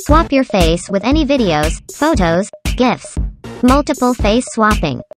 Swap your face with any videos, photos, GIFs. Multiple face swapping.